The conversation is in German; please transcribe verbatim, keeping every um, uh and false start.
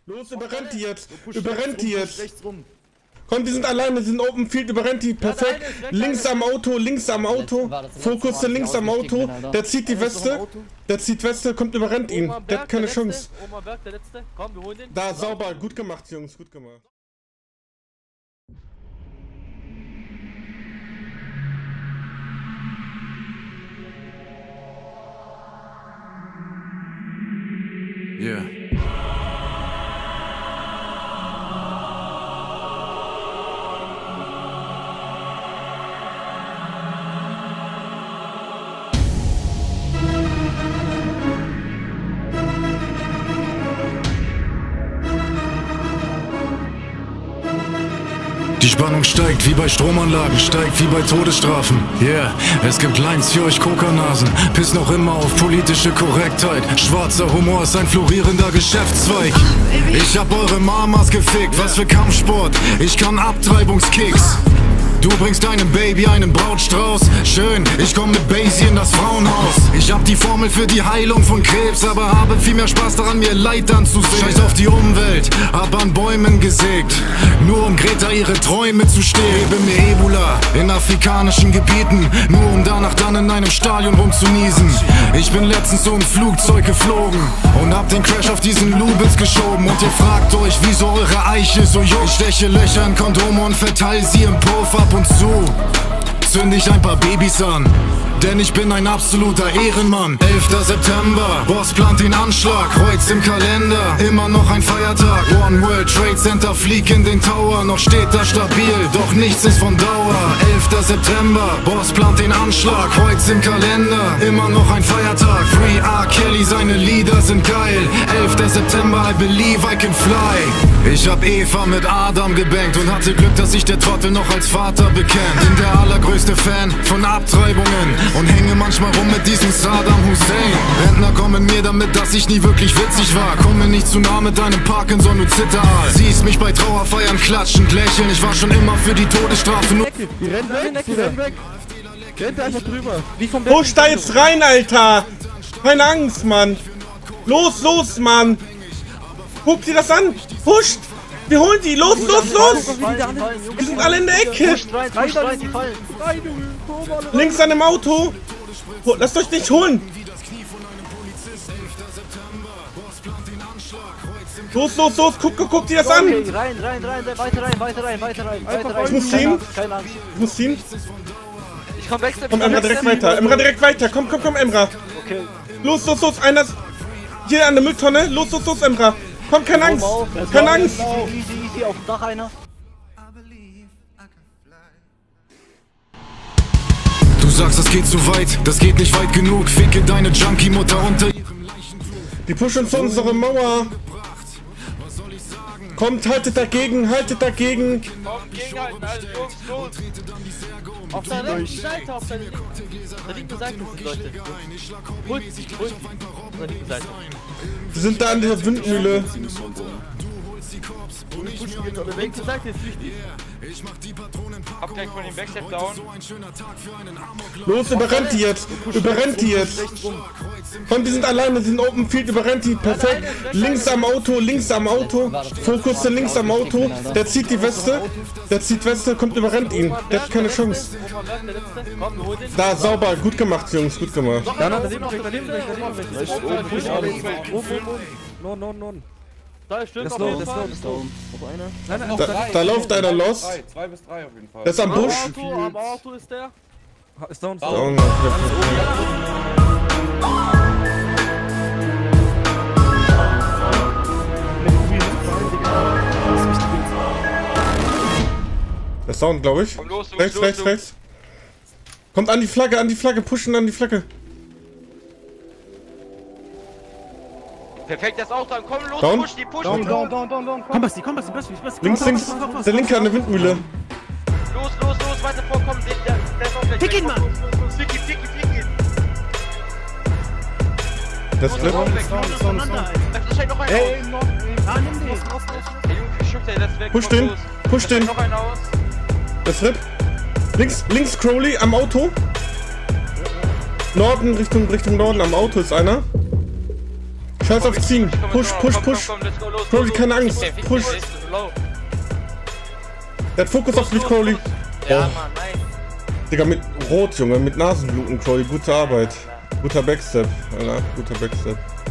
Los, überrennt die jetzt! Überrennt die jetzt! Komm, die sind alleine, die sind Open Field, überrennt die, perfekt! Links am Auto, links am Auto! Fokus links am Auto! Der zieht die Weste! Der zieht Weste, kommt, überrennt ihn! Der hat keine Chance! Da, sauber, gut gemacht, Jungs, gut gemacht! Yeah. Die Spannung steigt wie bei Stromanlagen, steigt wie bei Todesstrafen. Yeah, es gibt Lines für euch Kokanasen. Piss noch immer auf politische Korrektheit. Schwarzer Humor ist ein florierender Geschäftszweig. Ich hab eure Mamas gefickt, was für Kampfsport. Ich kann Abtreibungskicks. Du bringst deinem Baby einen Brautstrauß. Schön, ich komm mit Basie in das Frauenhaus. Ich hab die Formel für die Heilung von Krebs, aber habe viel mehr Spaß daran, mir Leid anzusehen. Scheiß auf die Umwelt, hab an Bäumen gesägt, nur um Greta ihre Träume zu stehlen. Gebe mir Ebola in afrikanischen Gebieten, nur um danach dann in einem Stadion rumzuniesen. Ich bin letztens so im Flugzeug geflogen und hab den Crash auf diesen Lubitz geschoben. Und ihr fragt euch, wieso eure Eiche so juckt. Ich steche Löcher in Kondome und verteil sie im Puff ab und zu. Zünd ich ein paar Babys an, denn ich bin ein absoluter Ehrenmann. elfter September, Boss plant den Anschlag, Kreuz im Kalender, immer noch ein Feiertag. One World Trade Center, flieg in den Tower, noch steht da stabil, doch nichts ist von Dauer. elfter September, Boss plant den Anschlag, Kreuz im Kalender, immer noch ein Feiertag. Free R. Kelly, seine Lieder sind geil. elfter September, I believe I can fly. Ich hab Eva mit Adam gebankt und hatte Glück, dass sich der Trottel noch als Vater bekennt. Bin der allergrößte Fan von Abtreibungen und hänge manchmal rum mit diesem Saddam Hussein. Rentner kommen mir damit, dass ich nie wirklich witzig war. Komme nicht zu nah mit deinem Parkinson, du Zitteraal. Siehst mich bei Trauerfeiern klatschend lächeln. Ich war schon immer für die Todesstrafe. Nur die rennen weg, die rennen weg. Rennt einfach drüber. Push da jetzt rein, Alter! Keine Angst, Mann! Los, los, Mann! Guck dir das an! Pusht! Wir holen die! Los, los, los! Die sind alle in der Ecke! Links an dem Auto! Lasst euch nicht holen! Los, los, los! Guck, guck, guck dir das an! Rein, rein, rein, weiter rein, weiter rein, weiter rein, weiter rein. Ich muss ziehen! Ich muss ziehen! Ich komm weg, komm, Emra, direkt weiter! Emra, direkt weiter! Komm, komm, komm, Emra! Okay. Los, los, los! Einer hier an der Mülltonne! Los, los, los, Emra! Komm, keine Angst! Keine Angst! Easy, easy, auf dem Dach einer. Du sagst, das geht zu weit, das geht nicht weit genug. Ficke deine Junkie-Mutter unter ihrem Leichentuch. Die pushen zu unserer Mauer. Kommt, haltet dagegen, haltet dagegen. Kommt, gegenhalten, also Jungs, los. Auf der rechten Seite, auf der linken Seite sind die Leute. Holt sich, holt sich. Auf der linken Seite. Wir sind da an der Windmühle. Linke Seite ist wichtig. Hab gleich von dem Backstep down. Los, überrennt die jetzt! Überrennt die jetzt! Komm, die sind alleine, die sind Open Field, überrennt die, perfekt! Links am Auto, links am Auto! Fokus links am Auto! Der zieht die Weste! Der zieht Weste, kommt, überrennt ihn! Der hat keine Chance! Da, sauber, gut gemacht, Jungs, gut gemacht! Da noch, daneben weg, daneben weg, daneben weg! Oben, oben, non, non, non! Da ist Das ist low, das ist low, das ist low. Noch einer? Nein, nein, Da, da läuft einer los. Zwei bis drei auf jeden Fall. Der ist am Busch. Am Auto ist der. Ist down, ist Down. down. Der ist down, glaube ich. Rechts, rechts, rechts. Kommt an die Flagge, an die Flagge, pushen an die Flagge. Perfekt, das Auto an, komm los, Down. push die, push Down, die. down, down, down, down. Komm, Basti, komm, Basti, Basti, Basti. Links, links, der linke an der Windmühle. Los, los, los, weiter vorkommen, der, der, der ist auch gleich. Fick ihn, Mann! Fick ihn, fick ihn, fick ihn. Das ist Flip. Da steigt noch einer aus. Ey, noch, ah, nimm den. Der Junge, wie schubst der das weg? Push Komm den, los. push Da den. steigt noch einer aus. Das Rip. Links, links Crowley am Auto. Norden, Richtung, Richtung Norden am Auto ist einer. Scheiß auf ziehen. Push, push, push. Crowley, keine Angst. Push. Der hat Fokus auf mich, Crowley. Ja, Oh. Mann, nice. Digga, mit Rot, Junge, mit Nasenbluten, Crowley. Gute Arbeit. Guter Backstep, Alter. Guter Backstep.